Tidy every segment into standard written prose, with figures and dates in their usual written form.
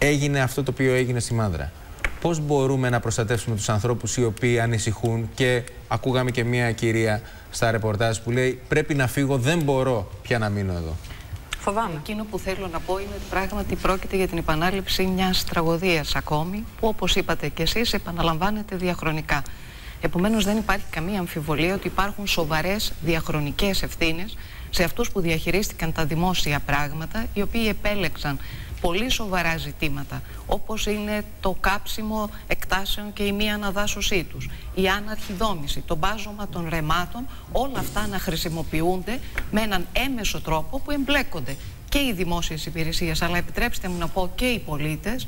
έγινε αυτό το οποίο έγινε στη Μάνδρα. Πώς μπορούμε να προστατεύσουμε τους ανθρώπους οι οποίοι ανησυχούν? Και ακούγαμε και μία κυρία στα ρεπορτάζ που λέει πρέπει να φύγω, δεν μπορώ πια να μείνω εδώ. Φοβάμαι. Εκείνο που θέλω να πω είναι ότι πράγματι πρόκειται για την επανάληψη μιας τραγωδίας ακόμη, που όπως είπατε και εσείς επαναλαμβάνεται διαχρονικά. Επομένως δεν υπάρχει καμία αμφιβολία ότι υπάρχουν σοβαρές διαχρονικές ευθύνες σε αυτούς που διαχειρίστηκαν τα δημόσια πράγματα, οι οποίοι επέλεξαν πολύ σοβαρά ζητήματα, όπως είναι το κάψιμο εκτάσεων και η μη αναδάσωσή τους, η άναρχη δόμηση, το μπάζωμα των ρεμάτων, όλα αυτά να χρησιμοποιούνται με έναν έμεσο τρόπο που εμπλέκονται και οι δημόσιες υπηρεσίες, αλλά επιτρέψτε μου να πω και οι πολίτες,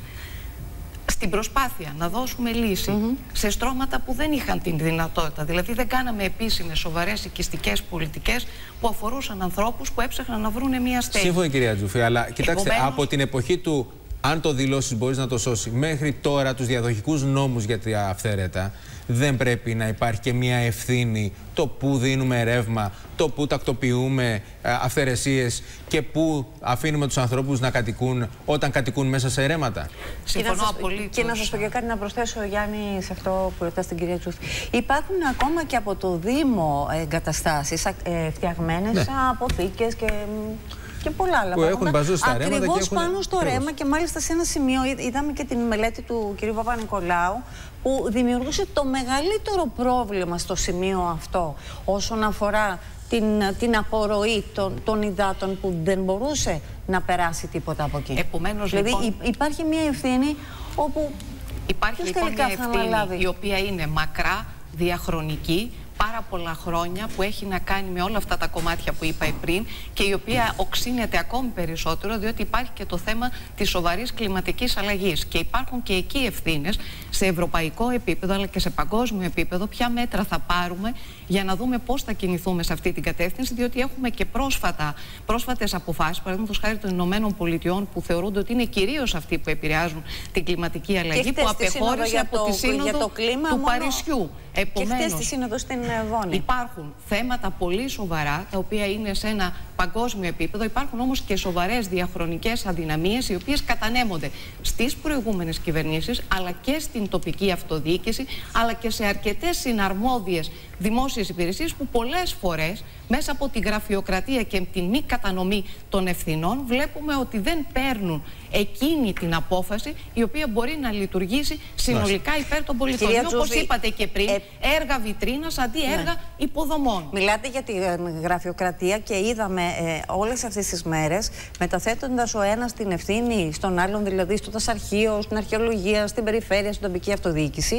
στην προσπάθεια να δώσουμε λύση σε στρώματα που δεν είχαν την δυνατότητα. Δηλαδή δεν κάναμε επίσημες σοβαρές οικιστικές πολιτικές που αφορούσαν ανθρώπους που έψαχναν να βρουν μια στέγη. Σύμφωνη κυρία Τζούφη, αλλά κοιτάξτε, από την εποχή του αν το δηλώσεις μπορείς να το σώσει μέχρι τώρα τους διαδοχικούς νόμους για τα αυθαίρετα, δεν πρέπει να υπάρχει και μια ευθύνη το που δίνουμε ρεύμα, το που τακτοποιούμε αυθαιρεσίες και που αφήνουμε τους ανθρώπους να κατοικούν όταν κατοικούν μέσα σε ρέματα? Συμφωνώ απολύτως. Και να σας πω και κάτι να προσθέσω, Γιάννη, σε αυτό που ρωτάς την κυρία Τζούφη. Υπάρχουν ακόμα και από το Δήμο εγκαταστάσεις φτιαγμένες αποθήκες και πολλά άλλα πράγματα. Ακριβώς πάνω στο ρέμα, και μάλιστα σε ένα σημείο είδαμε και την μελέτη του κ. Παπα-Νικολάου, που δημιουργούσε το μεγαλύτερο πρόβλημα στο σημείο αυτό όσον αφορά την απορροή των υδάτων, που δεν μπορούσε να περάσει τίποτα από εκεί. Επομένως, δηλαδή λοιπόν, υπάρχει μια ευθύνη όπου υπάρχει λοιπόν μια ευθύνη η οποία είναι μακρά, διαχρονική, πάρα πολλά χρόνια, που έχει να κάνει με όλα αυτά τα κομμάτια που είπα πριν και η οποία οξύνεται ακόμη περισσότερο, διότι υπάρχει και το θέμα της σοβαρής κλιματικής αλλαγής και υπάρχουν και εκεί ευθύνες σε ευρωπαϊκό επίπεδο αλλά και σε παγκόσμιο επίπεδο, ποια μέτρα θα πάρουμε για να δούμε πώς θα κινηθούμε σε αυτή την κατεύθυνση, διότι έχουμε και πρόσφατες αποφάσεις, παραδείγματος χάρη των Ηνωμένων Πολιτειών, που θεωρούνται ότι είναι κυρίως αυτοί που επηρεάζουν την κλιματική αλλαγή, που απεχώρησε από τη Σύνοδο του Παρισιού. Επομένως, υπάρχουν θέματα πολύ σοβαρά, τα οποία είναι σε ένα παγκόσμιο επίπεδο. Υπάρχουν όμως και σοβαρές διαχρονικές αδυναμίες, οι οποίες κατανέμονται στις προηγούμενες κυβερνήσεις, αλλά και στην τοπική αυτοδιοίκηση, αλλά και σε αρκετές συναρμόδιες δημόσιες υπηρεσίες, που πολλές φορές μέσα από τη γραφειοκρατία και την μη κατανομή των ευθυνών βλέπουμε ότι δεν παίρνουν εκείνη την απόφαση η οποία μπορεί να λειτουργήσει συνολικά υπέρ των πολιτών. Όπως είπατε και πριν, έργα βιτρίνας αντί έργα υποδομών. Μιλάτε για τη γραφειοκρατία και είδαμε όλες αυτές τις μέρες, μεταθέτοντας ο ένας την ευθύνη στον άλλον, δηλαδή στο δασαρχείο, στην αρχαιολογία, στην περιφέρεια, στην τοπική αυτοδιοίκηση,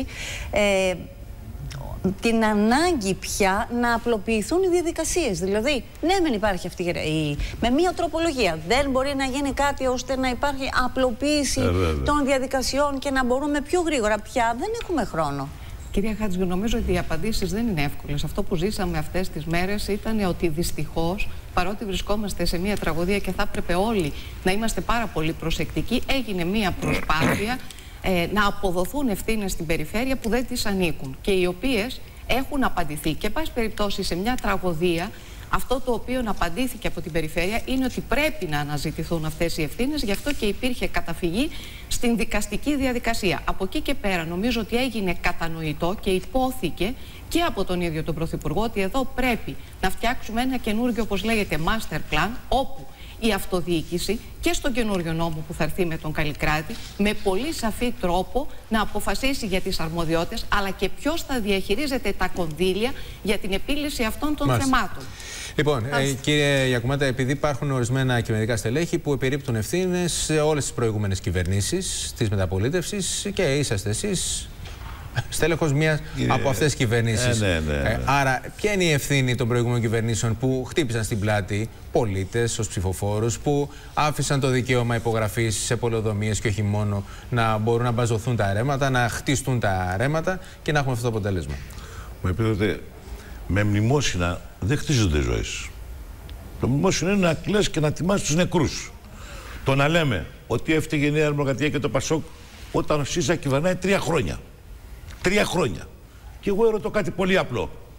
την ανάγκη πια να απλοποιηθούν οι διαδικασίες. Δηλαδή, ναι, μεν υπάρχει αυτή με μία τροπολογία. Δεν μπορεί να γίνει κάτι ώστε να υπάρχει απλοποίηση των διαδικασιών και να μπορούμε πιο γρήγορα. Πια δεν έχουμε χρόνο. Κυρία Χάτζη, νομίζω ότι οι απαντήσεις δεν είναι εύκολες. Αυτό που ζήσαμε αυτές τις μέρες ήταν ότι δυστυχώς, παρότι βρισκόμαστε σε μια τραγωδία και θα έπρεπε όλοι να είμαστε πάρα πολύ προσεκτικοί, έγινε μια προσπάθεια να αποδοθούν ευθύνες στην περιφέρεια που δεν τις ανήκουν και οι οποίες έχουν απαντηθεί. Και πάση περιπτώσει, σε μια τραγωδία, αυτό το οποίο απαντήθηκε από την περιφέρεια είναι ότι πρέπει να αναζητηθούν αυτές οι ευθύνες, γι' αυτό και υπήρχε καταφυγή στην δικαστική διαδικασία. Από εκεί και πέρα νομίζω ότι έγινε κατανοητό και υπόθηκε και από τον ίδιο τον Πρωθυπουργό ότι εδώ πρέπει να φτιάξουμε ένα καινούργιο, όπως λέγεται, master plan, όπου η αυτοδιοίκηση και στον καινούριο νόμο που θα έρθει με τον Καλλικράτη με πολύ σαφή τρόπο να αποφασίσει για τις αρμοδιότητες, αλλά και ποιος θα διαχειρίζεται τα κονδύλια για την επίλυση αυτών των θεμάτων. Λοιπόν, κύριε Γιακουμάτα, επειδή υπάρχουν ορισμένα κυβερνητικά στελέχη που επιρρύπτουν ευθύνες σε όλες τις προηγούμενες κυβερνήσεις της μεταπολίτευσης και είσαστε εσείς στέλεχος μιας από αυτές τις κυβερνήσεις. Άρα, ποια είναι η ευθύνη των προηγούμενων κυβερνήσεων που χτύπησαν στην πλάτη πολίτες ως ψηφοφόρους, που άφησαν το δικαίωμα υπογραφής σε πολεοδομίες και όχι μόνο, να μπορούν να μπαζωθούν τα ρέματα, να χτιστούν τα ρέματα και να έχουμε αυτό το αποτέλεσμα? Μου είπατε, με μνημόσυνα δεν χτίζονται ζωές. Το μνημόσυνο είναι να κλαις και να τιμάς τους νεκρούς. Το να λέμε ότι έφταιγε η Νέα Δημοκρατία και το Πασόκ όταν ο ΣΥΡΙΖΑ κυβερνάει 3 χρόνια. 3 χρόνια. Και εγώ ερωτώ κάτι πολύ απλό.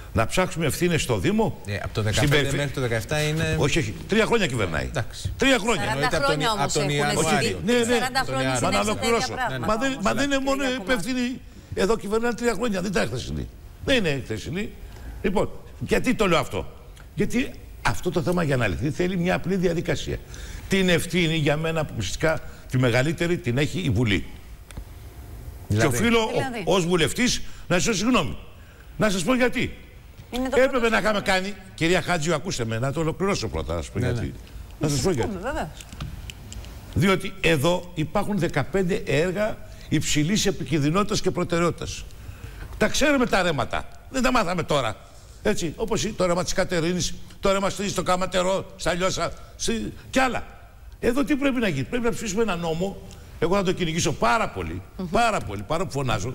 Να ψάξουμε ευθύνες στο Δήμο. Από το 2015 μέχρι το 2017 είναι. Όχι, 3 χρόνια κυβερνάει. Εντάξει. 3 χρόνια. 40 χρόνια όμως έχουν ζητήσει. Ναι, 40 χρόνια συνέχισε τέτοια πράγματα. Μα δεν είναι μόνο υπεύθυνοι. Εδώ κυβερνάνε 3 χρόνια. Δεν τα χθεσινή. Δεν είναι χθεσινή. Λοιπόν, γιατί το λέω αυτό? Γιατί αυτό το θέμα για να λυθεί θέλει μια απλή διαδικασία. Την ευθύνη για μένα αποκλειστικά τη μεγαλύτερη την έχει η Βουλή. Δηλαδή. Και οφείλω ως βουλευτής να ζητήσω συγγνώμη. Να σας πω γιατί. Έπρεπε να είχαμε κάνει. Κυρία Χάτζη, ακούστε με, να το ολοκληρώσω πρώτα. Να σας πω γιατί. Να σας πω γιατί. Διότι εδώ υπάρχουν 15 έργα υψηλής επικινδυνότητας και προτεραιότητας. Τα ξέρουμε τα ρέματα. Δεν τα μάθαμε τώρα. Έτσι, όπως το ρέμα της Κατερίνης, το ρέμα στο Καματερό, στα Λιώσα και άλλα. Εδώ τι πρέπει να γίνει? Πρέπει να ψηφίσουμε ένα νόμο. Εγώ θα το κυνηγήσω πάρα πολύ, παρά που φωνάζω,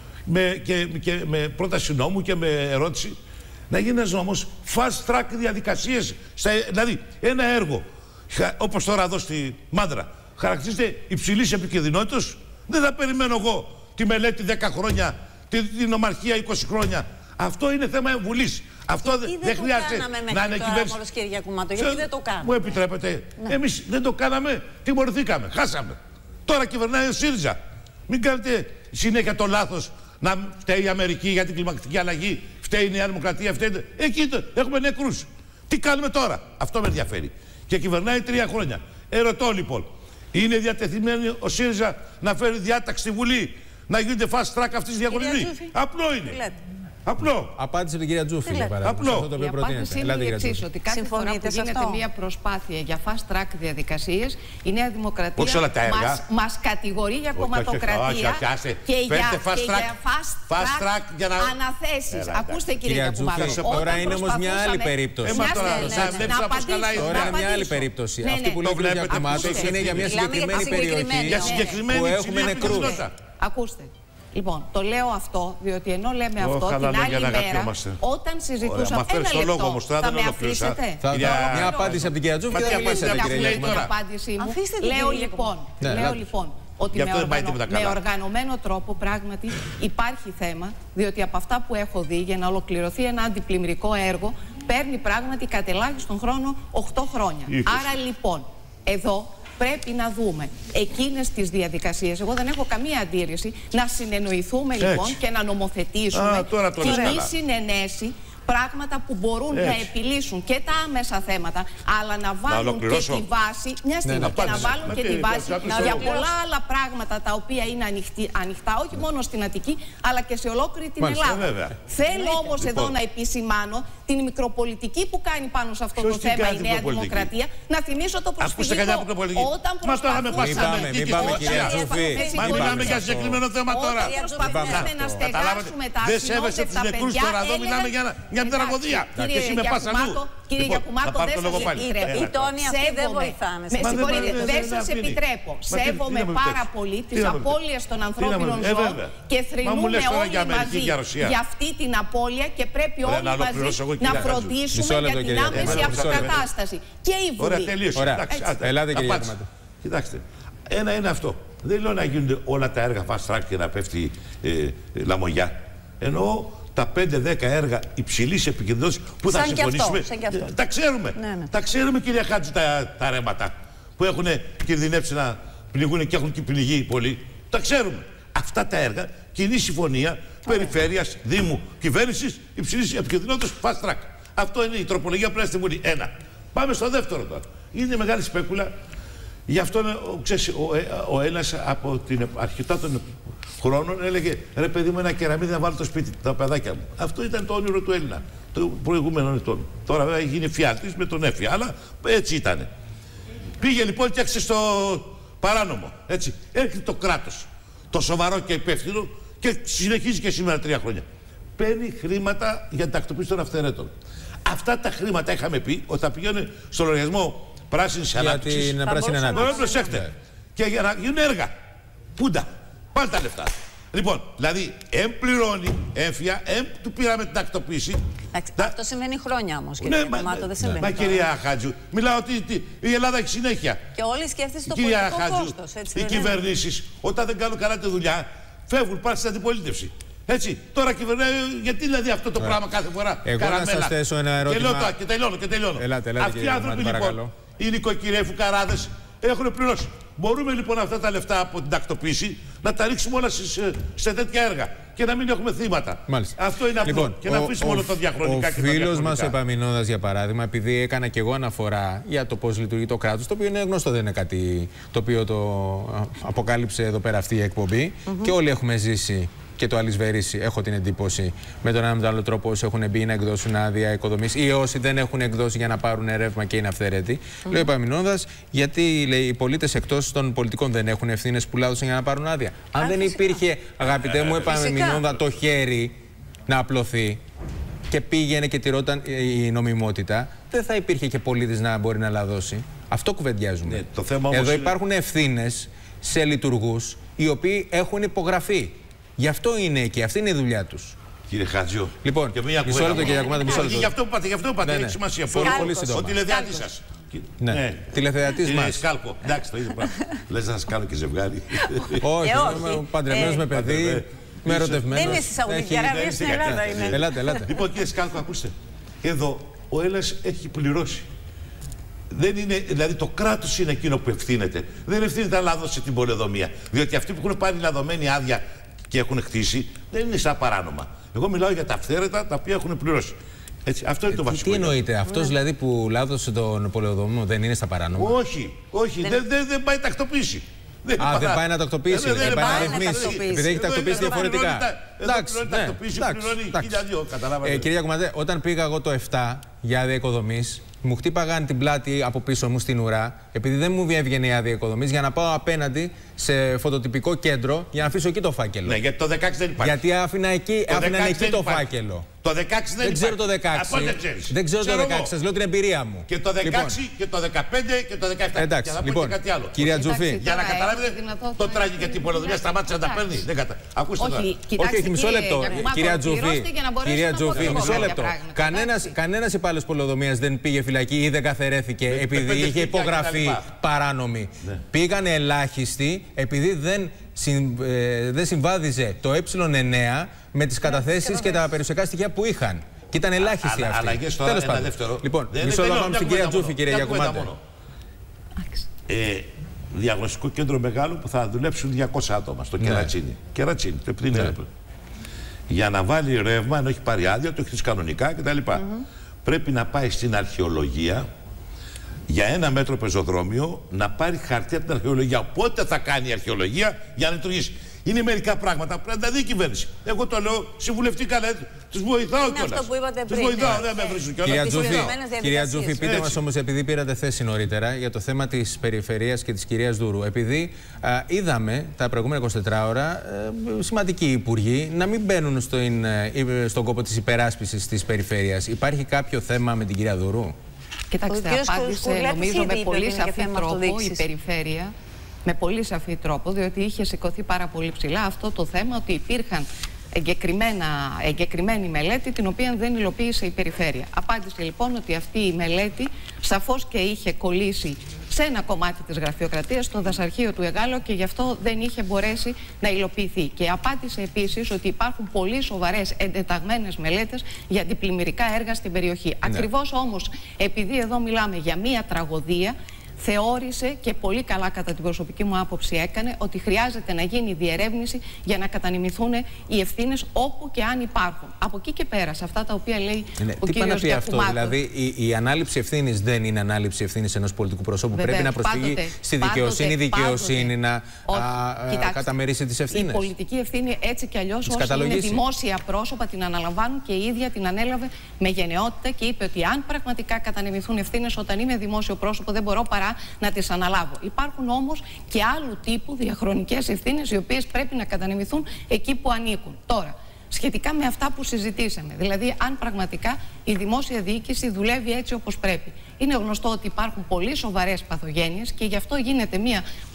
και με πρόταση νόμου και με ερώτηση, να γίνει ένας νόμος fast track διαδικασίες. Δηλαδή, ένα έργο, όπως τώρα εδώ στη Μάνδρα, χαρακτηρίζεται υψηλής επικινδυνότητας, δεν θα περιμένω εγώ τη μελέτη 10 χρόνια, την ομαρχία 20 χρόνια. Αυτό είναι θέμα Βουλής. Αυτό δεν χρειάζεται να είναι κυβέρνηση. Γιατί δεν το κάναμε? Μου επιτρέπετε? Ναι. Εμείς δεν το κάναμε, τιμωρηθήκαμε, χάσαμε. Τώρα κυβερνάει ο ΣΥΡΙΖΑ. Μην κάνετε συνέχεια το λάθος να φταίει η Αμερική για την κλιματική αλλαγή, φταίει η Νέα Δημοκρατία, φταίει. Εκεί έχουμε νεκρούς. Τι κάνουμε τώρα? Αυτό με ενδιαφέρει. Και κυβερνάει 3 χρόνια. Ερωτώ λοιπόν, είναι διατεθειμένη ο ΣΥΡΙΖΑ να φέρει διάταξη στη Βουλή να γίνεται fast track αυτή τη διαγωνισμή? Απλό είναι. Απλό. Απάντησε την κυρία Τζούφη, για παράδειγμα. Απλό. Η απάντηση είναι η εξής, ότι κάθε φορά που γίνεται μια προσπάθεια για fast track διαδικασίες, η Νέα Δημοκρατία μας κατηγορεί για κομματοκρατία και για fast track αναθέσεις. Ακούστε, κύριε Γιακουμάτο. Τώρα είναι όμως μια άλλη περίπτωση. Τώρα είναι μια άλλη περίπτωση. Αυτή που λέει ο κύριος Γιακουμάτος είναι για μια συγκεκριμένη περιοχή που έχουμε νεκρούς. Ακούστε. Λοιπόν, το λέω αυτό, διότι ενώ λέμε αυτό, την άλλη μέρα, όταν συζητούσαμε. Ένα λεπτό, θα με αφήσετε? Μια απάντηση από την κυρία Τζούφη και θα απαντήσετε, κύριε Γιακουμάτο. Λέω λοιπόν ότι με οργανωμένο τρόπο πράγματι υπάρχει θέμα, διότι από αυτά που έχω δει, για να ολοκληρωθεί ένα αντιπλημμυρικό έργο, παίρνει πράγματι κατ' ελάχιστον χρόνο 8 χρόνια. Άρα λοιπόν, εδώ πρέπει να δούμε εκείνες τις διαδικασίες. Εγώ δεν έχω καμία αντίρρηση να συνεννοηθούμε λοιπόν και να νομοθετήσουμε κοινή συνενέση, πράγματα που μπορούν να επιλύσουν και τα άμεσα θέματα, αλλά να βάλουν και τη βάση, μια στιγμή, και να βάλουν και τη βάση για πολλά άλλα πράγματα τα οποία είναι ανοιχτά, όχι μόνο στην Αττική, αλλά και σε ολόκληρη την Ελλάδα. Θέλω όμως εδώ να επισημάνω την μικροπολιτική που κάνει πάνω σε αυτό το θέμα η Νέα Δημοκρατία. Να θυμίσω το προσφυγικό. Όταν προσπαθούσαμε μιλάμε για συγκεκριμένο θέμα τώρα. Να στεγάσουμε τα ασυνόδευτα παιδιά, μια τραγωδία. Και εσύ με πας αλλού. Κύριε Γιακουμάτο, δεν σας επιτρέπω. Οι τόνοι αυτοί δεν βοηθάνε. Με συγχωρείτε, δεν σας επιτρέπω. Σέβομαι πάρα πολύ τις απώλειες των ανθρώπινων ζώων και θρηνούμε όλοι μαζί για αυτή την απώλεια και πρέπει όλοι μαζί να φροντίσουμε για την άμεση αποκατάσταση. Και η Βουλή. Ωραία, τελείωσε. Ελάτε, κύριε Γιακουμάτο. Κοιτάξτε, ένα είναι αυτό. Δεν λέω να γίνονται όλα τα έργα fast track και να πέφτει λαμογιά. Εννοώ τα 5-10 έργα υψηλής επικινδυνότητας που θα συμφωνήσουμε. Τα ξέρουμε. Τα ξέρουμε, κυρία Χάτζη, τα ρέματα που έχουν κινδυνεύσει να πνιγούν και έχουν και πνιγεί πολύ. Τα ξέρουμε. Αυτά τα έργα, κοινή συμφωνία περιφέρειας, Δήμου, κυβέρνησης, υψηλής επικινδυνότητας, fast track. Αυτό είναι η τροπολογία που είναι στη Βουλή. Ένα. Πάμε στο δεύτερο τώρα. Είναι μεγάλη σπέκουλα. Γι' αυτό ο Έλληνας από την αρχιτά των χρόνων έλεγε: ρε παιδί μου, ένα κεραμίδι να βάλω το σπίτι, τα παιδάκια μου. Αυτό ήταν το όνειρο του Έλληνα των προηγούμενων ετών. Τώρα βέβαια έχει γίνει φιάλτης με τον έφη, αλλά έτσι ήταν. Πήγε λοιπόν και έξε στο παράνομο. Έτσι. Έρχεται το κράτος, το σοβαρό και υπεύθυνο, και συνεχίζει και σήμερα 3 χρόνια. Παίρνει χρήματα για την τακτοποίηση των αυθαιρέτων. Αυτά τα χρήματα είχαμε πει ότι θα πηγαίνουν στο λογαριασμό πράσινης ανάπτυξης. Για την πράσινη ανάπτυξη. Προσέξτε. Και για να γίνουν έργα. Πούντα. Πάλι τα λεφτά. Λοιπόν, δηλαδή, πληρώνει έμφυα, του πήραμε την τακτοποίηση. Αυτό συμβαίνει χρόνια όμως, κύριε Γιακουμάτο, δεν συμβαίνει. Μα κυρία Χάτζου, μιλάω ότι η Ελλάδα έχει συνέχεια. Και όλοι σκέφτεστε το πολιτικό κόστος. Οι κυβερνήσεις, όταν δεν κάνουν καλά τη δουλειά, φεύγουν, πάνε στην αντιπολίτευση. Έτσι, τώρα κυβερνάει, γιατί δηλαδή αυτό το πράγμα κάθε φορά. Εγώ να σας θέσω ένα ερώτημα. Και τελειώνω. Ελάτε, αυτοί οι άνθρωποι λοιπόν, οι νοικοκυρέοι, φουκαράδες, έχουν πληρώσει. Μπορούμε λοιπόν αυτά τα λεφτά από την τακτοποίηση να τα ρίξουμε όλα σε τέτοια έργα και να μην έχουμε θύματα. Μάλιστα. Αυτό είναι απλό. Λοιπόν, και να αφήσουμε όλο το διαχρονικά και τα διαχρονικά. Ο φίλος μας ο Επαμεινώντας, για παράδειγμα, επειδή έκανα και εγώ αναφορά για το πώς λειτουργεί το κράτος, το οποίο είναι γνωστό, δεν είναι κάτι το οποίο το αποκάλυψε εδώ πέρα αυτή η εκπομπή, και όλοι έχουμε ζήσει και το αλυσβερίσει, έχω την εντύπωση, με τον ένα με τον άλλο τρόπο, όσοι έχουν μπει να εκδώσουν άδεια οικοδομής ή όσοι δεν έχουν εκδώσει για να πάρουν ρεύμα και είναι αυθαίρετοι. Λέει ο Επαμεινώντας, γιατί λέει, οι πολίτες εκτός των πολιτικών δεν έχουν ευθύνες που λάδωσαν για να πάρουν άδεια. Αν δεν υπήρχε, αγαπητέ μου Επαμεινώνδα, το χέρι να απλωθεί και πήγαινε και τηρώταν η νομιμότητα, δεν θα υπήρχε και πολίτης να μπορεί να λαδώσει. Αυτό κουβεντιάζουμε. Ναι, το θέμα όμως εδώ υπάρχουν ευθύνες σε λειτουργούς οι οποίοι έχουν υπογραφεί. Γι' αυτό είναι εκεί, αυτή είναι η δουλειά τους. Κύριε Χατζιό. Λοιπόν, μισό λεπτό και Γιακουμάτε, μισό λεπτό. Γι' αυτό που είπατε, έχει σημασία. Πολύ σύντομα. Ο τηλεθεατής σας. Ναι, τηλεθεατής μας. Σκάλκο. Εντάξει, το ίδιο πράγμα. Λες να σας κάνω και ζευγάρι. Όχι, είμαι παντρεμένος με παιδί, με ερωτευμένος. Δεν είναι στη Σαουδική Αραβία, στην Ελλάδα είναι. Ελάτε. Λοιπόν, κύριε Σκάλκο, ακούστε. Εδώ ο Έλλας έχει πληρώσει. Δεν είναι, δηλαδή το κράτος είναι εκείνο που ευθύνεται. Δεν ευθύνεται να λάδωσε την πολεοδομία. Διότι αυτοί που έχουν πάρει λαδωμένη άδεια και έχουν χτίσει δεν είναι σαν παράνομα. Εγώ μιλάω για τα αυθαίρετα τα οποία έχουν πληρώσει. Έτσι, αυτό είναι το βασικό. Τι εννοείται, αυτός δηλαδή που λάδωσε τον πολεοδομό δεν είναι στα παράνομα? Όχι, δεν πάει τακτοποίηση. Δεν πάει να τακτοποιήσει, δεν πάει να ρυθμίσει. Επειδή έχει τακτοποιήσει διαφορετικά. Εντάξει, κύριε Γιακουμάτε, όταν πήγα εγώ το 7 για άδεια οικοδομής, μου χτύπαγαν την πλάτη από πίσω μου στην ουρά, επειδή δεν μου έβγαινε η άδεια οικοδομής, για να πάω απέναντι σε φωτοτυπικό κέντρο για να αφήσω εκεί το φάκελο. Ναι, γιατί το 16 δεν υπάρχει. Γιατί άφηναν εκεί το φάκελο. Το 16 δεν ξέρω το 16. Δεν ξέρω το 16, σας λέω την εμπειρία μου. Και το 16 και το 15 και το 17. Εντάξει, λοιπόν, κάτι άλλο. κυρία Τζουφή. Για να καταλάβετε, το τράγει γιατί η πολεοδομία σταμάτησε να τα παίρνει. Ακούστε τώρα. Όχι, μισό λεπτό. Κυρία Τζουφή, μισό λεπτό. Κανένας υπάλληλος πολεοδομίας δεν πήγε φυλακή ή δεν καθαιρέθηκε επειδή είχε υπογραφή παράνομη. Πήγανε ελάχιστοι επειδή δεν συμβάδιζε το ε9 με τις καταθέσεις και τα περιουσιακά στοιχεία που είχαν. Και ήταν ελάχιστοι αυτοί. Αλλαγές τώρα, ένα δεύτερο. Λοιπόν, μισό λεπτό πάμε στην κυρία Τζούφη, κυρία Γιακουμάτε. Διαγνωστικό κέντρο μεγάλο που θα δουλέψουν 200 άτομα στο Κερατσίνι. Κερατσίνι, το επειδή για να βάλει ρεύμα, ενώ έχει πάρει άδεια, το έχει χτίσει κανονικά κτλ. Πρέπει να πάει στην αρχαιολογία για 1 μέτρο πεζοδρόμιο να πάρει χαρτί από την αρχαιολογία. Πότε θα κάνει η αρχαιολογία για να λειτουργήσει? Είναι μερικά πράγματα που πρέπει να τα δει η κυβέρνηση. Εγώ το λέω συμβουλευτικά, τους βοηθάω κιόλας. Είναι αυτό που είπατε πριν. Τους βοηθάω, δεν με βρίσκουν κιόλας. Κυρία Τζούφη, πείτε μας όμως, επειδή πήρατε θέση νωρίτερα για το θέμα της περιφερείας και της κυρίας Δούρου, επειδή είδαμε τα προηγούμενα 24 ώρα σημαντικοί υπουργοί να μην μπαίνουν στον κόπο της υπεράσπισης της περιφέρειας. Υπάρχει κάποιο θέμα με την κυρία Δούρου? Κοιτάξτε, απάντησε νομίζω με πολύ σαφή τρόπο η περιφέρεια. Με πολύ σαφή τρόπο, διότι είχε σηκωθεί πάρα πολύ ψηλά αυτό το θέμα ότι υπήρχαν εγκεκριμένη μελέτη την οποία δεν υλοποίησε η περιφέρεια. Απάντησε λοιπόν ότι αυτή η μελέτη σαφώς και είχε κολλήσει σε ένα κομμάτι της γραφειοκρατίας, στο δασαρχείο του Εγάλο, και γι' αυτό δεν είχε μπορέσει να υλοποιηθεί. Και απάντησε επίσης ότι υπάρχουν πολύ σοβαρές εντεταγμένες μελέτες για αντιπλημμυρικά έργα στην περιοχή. Ακριβώς όμως επειδή εδώ μιλάμε για μία τραγωδία, θεώρησε, και πολύ καλά κατά την προσωπική μου άποψη έκανε, ότι χρειάζεται να γίνει διερεύνηση για να κατανεμηθούν οι ευθύνες όπου και αν υπάρχουν. Από εκεί και πέρα, σε αυτά τα οποία λέει ο κύριος Γιακουμάτος. Δηλαδή η ανάληψη ευθύνης δεν είναι ανάληψη ευθύνης ενός πολιτικού προσώπου. Βεβαίως, πρέπει να προσφύγει στη δικαιοσύνη, η δικαιοσύνη να καταμερίσει τις ευθύνες. Η πολιτική ευθύνη έτσι κι αλλιώς, όσοι είναι δημόσια πρόσωπα, την αναλαμβάνουν, και η ίδια την ανέλαβε με γενναιότητα και είπε ότι αν πραγματικά κατανεμηθούν ευθύνες, όταν είμαι δημόσιο πρόσωπο δεν μπορώ παρά να τις αναλάβω. Υπάρχουν όμως και άλλου τύπου διαχρονικές ευθύνες, οι οποίες πρέπει να κατανεμηθούν εκεί που ανήκουν. Τώρα, σχετικά με αυτά που συζητήσαμε, δηλαδή αν πραγματικά η δημόσια διοίκηση δουλεύει έτσι όπως πρέπει. Είναι γνωστό ότι υπάρχουν πολύ σοβαρές παθογένειες και γι' αυτό γίνεται μια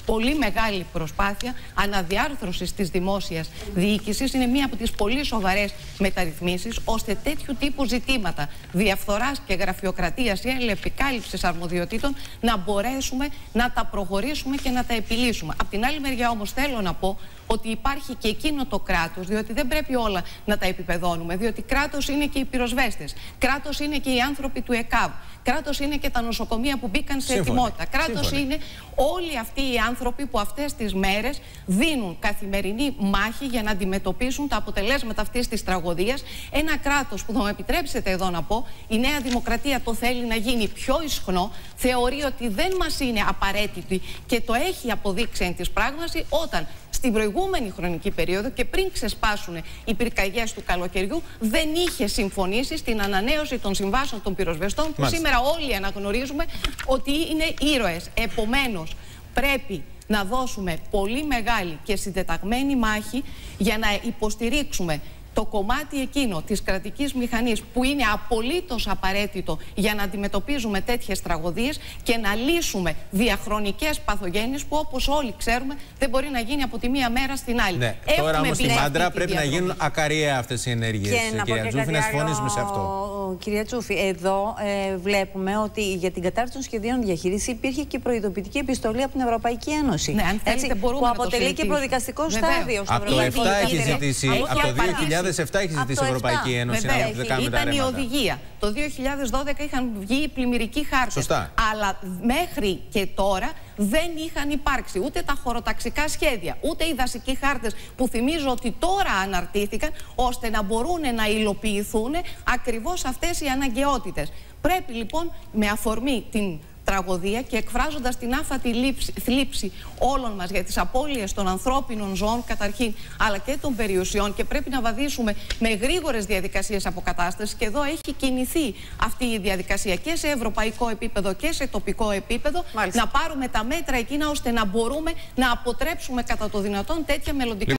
πολύ μεγάλη προσπάθεια αναδιάρθρωσης της δημόσιας διοίκησης. Είναι μία από τις πολύ σοβαρές μεταρρυθμίσεις, ώστε τέτοιου τύπου ζητήματα διαφθοράς και γραφειοκρατίας ή αλληλεπικάλυψης αρμοδιοτήτων να μπορέσουμε να τα προχωρήσουμε και να τα επιλύσουμε. Απ' την άλλη μεριά όμως θέλω να πω ότι υπάρχει και εκείνο το κράτος, διότι δεν πρέπει όλα να τα επιπεδώνουμε, διότι κράτος είναι και οι πυροσβέστες, κράτος είναι και οι άνθρωποι του ΕΚΑΒ, κράτος είναι και τα νοσοκομεία που μπήκαν σε ετοιμότητα, κράτος είναι όλοι αυτοί οι άνθρωποι που αυτές τις μέρες δίνουν καθημερινή μάχη για να αντιμετωπίσουν τα αποτελέσματα αυτής της τραγωδίας. Ένα κράτος που, θα μου επιτρέψετε εδώ να πω, η Νέα Δημοκρατία το θέλει να γίνει πιο ισχνό, θεωρεί ότι δεν μας είναι απαραίτητη και το έχει αποδείξει εν της πράγμαση όταν στην προηγούμενη χρονική περίοδο και πριν ξεσπάσουν οι πυρκαγιές του καλοκαιριού δεν είχε συμφωνήσει στην ανανέωση των συμβάσεων των πυροσβεστών που σήμερα όλοι αναγνωρίζουμε ότι είναι ήρωες. Επομένως, πρέπει να δώσουμε πολύ μεγάλη και συντεταγμένη μάχη για να υποστηρίξουμε το κομμάτι εκείνο της κρατικής μηχανής που είναι απολύτως απαραίτητο για να αντιμετωπίζουμε τέτοιες τραγωδίες και να λύσουμε διαχρονικές παθογένειες που, όπως όλοι ξέρουμε, δεν μπορεί να γίνει από τη μία μέρα στην άλλη. Ναι, τώρα όμως στη Μάντρα πρέπει να γίνουν ακαριαία αυτές οι ενέργειες. Κυρία Τζούφη, να συμφωνήσουμε σε αυτό. Κυρία Τζούφη, εδώ βλέπουμε ότι για την κατάρτιση των σχεδίων διαχείριση υπήρχε και προειδοποιητική επιστολή από την Ευρωπαϊκή Ένωση. Ναι, αν θέλετε, μπορούμε που αποτελεί και προδικαστικό στάδιο στο Ευρωπαϊκό Κοινοβούλιο. Από το 2007 έχει ζητήσει η Ευρωπαϊκή Ένωση να κάνουμε τα ήταν η οδηγία. Το 2012 είχαν βγει οι πλημμυρικοί χάρτες. Σωστά. Αλλά μέχρι και τώρα δεν είχαν υπάρξει ούτε τα χωροταξικά σχέδια, ούτε οι δασικοί χάρτες που θυμίζω ότι τώρα αναρτήθηκαν, ώστε να μπορούν να υλοποιηθούν ακριβώς αυτές οι αναγκαιότητες. Πρέπει λοιπόν με αφορμή την τραγωδία και εκφράζοντας την άφατη θλίψη όλων μας για τις απώλειες των ανθρώπινων ζώων καταρχήν, αλλά και των περιουσιών, και πρέπει να βαδίσουμε με γρήγορες διαδικασίες αποκατάστασης, και εδώ έχει κινηθεί αυτή η διαδικασία και σε ευρωπαϊκό επίπεδο και σε τοπικό επίπεδο. Μάλιστα. Να πάρουμε τα μέτρα εκείνα ώστε να μπορούμε να αποτρέψουμε κατά το δυνατόν τέτοια μελλοντικά